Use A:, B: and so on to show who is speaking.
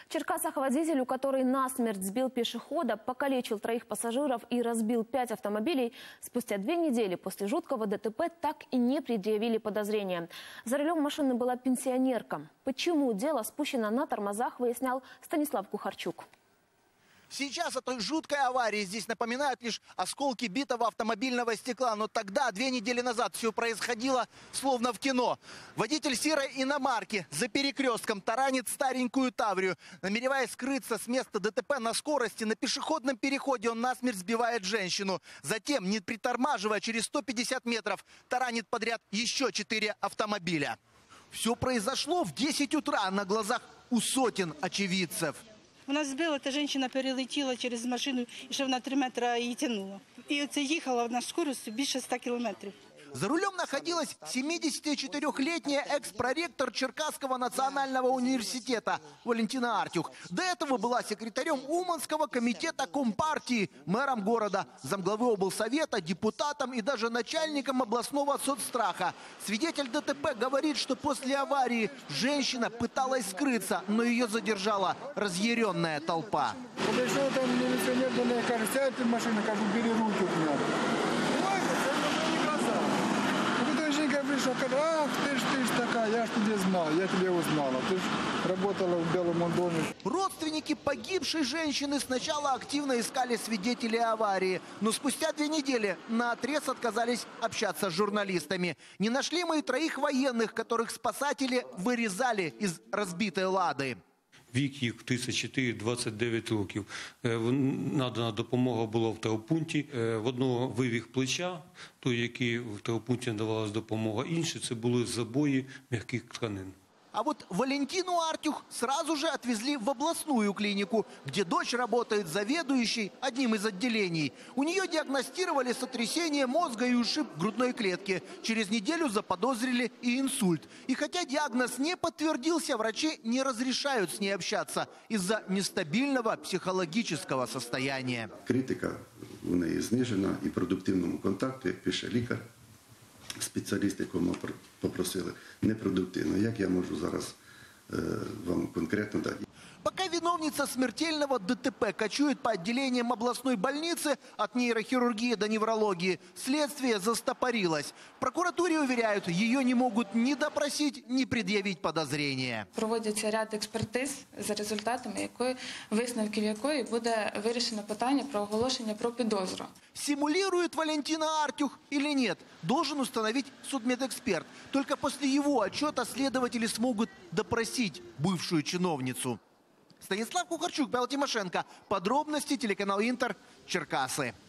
A: В Черкасах водителю, который насмерть сбил пешехода, покалечил 3 пассажиров и разбил 5 автомобилей, спустя 2 недели после жуткого ДТП так и не предъявили подозрения. За рулем машины была пенсионерка. Почему дело спущено на тормозах, выяснял Станислав Кухарчук.
B: Сейчас о той жуткой аварии здесь напоминают лишь осколки битого автомобильного стекла. Но тогда, 2 недели назад, все происходило словно в кино. Водитель серой иномарки за перекрестком таранит старенькую Таврию. Намереваясь скрыться с места ДТП на скорости, на пешеходном переходе он насмерть сбивает женщину. Затем, не притормаживая, через 150 метров таранит подряд еще 4 автомобиля. Все произошло в 10 утра на глазах у сотен очевидцев.
C: Вона збила, та жінка перелетіла через машину, і ще вона 3 метри її тягнула. І оце їхала на скорості більше 100 кілометрів.
B: За рулем находилась 74-летняя экс-проректор Черкасского национального университета Валентина Артюх. До этого была секретарем Уманского комитета Компартии, мэром города, замглавы облсовета, депутатом и даже начальником областного соцстраха. Свидетель ДТП говорит, что после аварии женщина пыталась скрыться, но ее задержала разъяренная толпа.
D: Подошел там милиционер, до меня кажется, сядь в машину, кажу, бери руки от меня. Вышел, ах, ты ж такая, я ж тебя знал, я тебя узнала. Ты ж работала в Белом доме.
B: Родственники погибшей женщины сначала активно искали свидетелей аварии, но спустя 2 недели наотрез отказались общаться с журналистами. Не нашли мы и 3 военных, которых спасатели вырезали из разбитой «Лады».
E: Вік їх 34-29 років. Надана допомога була в травмпункті. В одного вивих плеча, той, який в травмпункті надавалась допомога, інші це були забої м'яких тканин.
B: А вот Валентину Артюх сразу же отвезли в областную клинику, где дочь работает заведующей одним из отделений. У нее диагностировали сотрясение мозга и ушиб грудной клетки. Через неделю заподозрили и инсульт. И хотя диагноз не подтвердился, врачи не разрешают с ней общаться из-за нестабильного психологического состояния.
F: Критика у неї знижена і продуктивному контакту, як пише лікар. Спеціаліст, якого ми попросили, непродуктивно. Як я можу зараз вам конкретно дати?
B: Пока виновница смертельного ДТП кочует по отделениям областной больницы от нейрохирургии до неврологии, следствие застопорилось. В прокуратуре уверяют, ее не могут ни допросить, ни предъявить подозрения.
G: Проводяться ряд експертиз, за результатами висновків якої буде вирішено питання про оголошення про підозру.
B: Симулирует Валентина Артюх или нет, должен установить судмедэксперт. Только после его отчета следователи смогут допросить бывшую чиновницу. Станислав Кухарчук, Павел Тимошенко. Подробности телеканал Интер, Черкасы.